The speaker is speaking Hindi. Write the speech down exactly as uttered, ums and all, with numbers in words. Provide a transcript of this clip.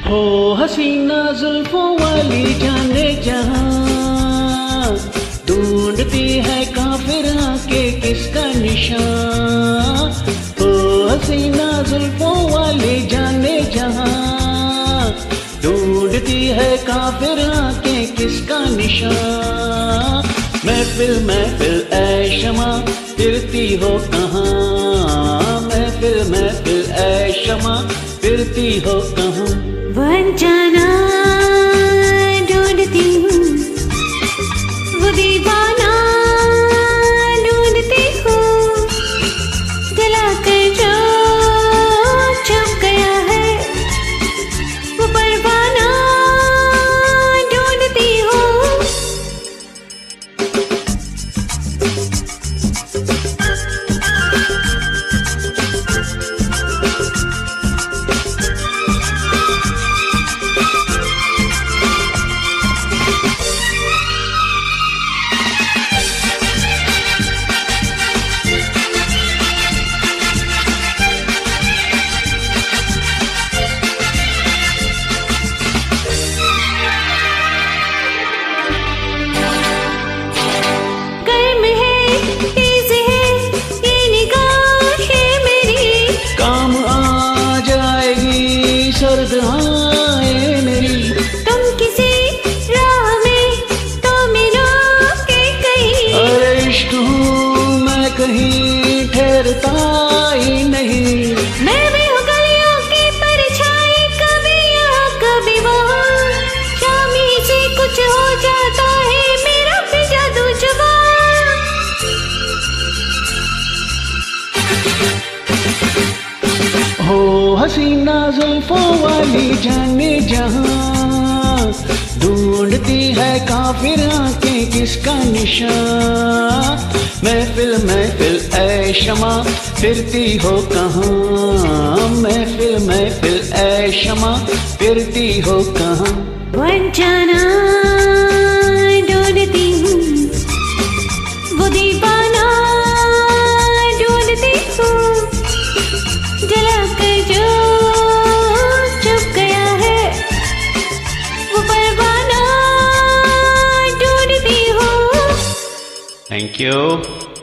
हो हसीना जुल्फों वाली जाने जहां, ढूंढती है काफिर आके किसका निशान। हो हसीना जुल्फों वाली जाने जहां, ढूंढती है काफिर आके किसका निशान। महफिल महफिल ऐ शमा फिरती हो कहाँ, महफिल महफिल ऐ शमा फिरती हो कहाँ। वंचना ढूंढती हूँ, वो दीवाना ढूंढती हूँ, जला कर जो छुप गया है वो परवाना ढूंढती हूँ। सर्द आए मेरी तुम किसी राह में तो मिलो के कहीं। अरे इश्क हूँ मैं कहीं ठहरता ही नहीं। मैं भी हूँ गलियों की परछाई, कभी यहाँ कभी वहाँ, शामी से कुछ हो जाता है मेरा भी जादू जुबान। हो हसीना जुल्फों वाली जाने जहां, ढूंढती है काफिर आंखें किसका निशान। महफिल महफिल ऐ शमा फिरती हो कहाँ, महफिल महफिल ऐ शमा फिरती हो कहाँ। वंचना ढूंढती हूँ, वो दीवाना ढूंढती हूँ, जला कर जो छुप गया है वो परवाना ढूंढती हूँ। Thank you.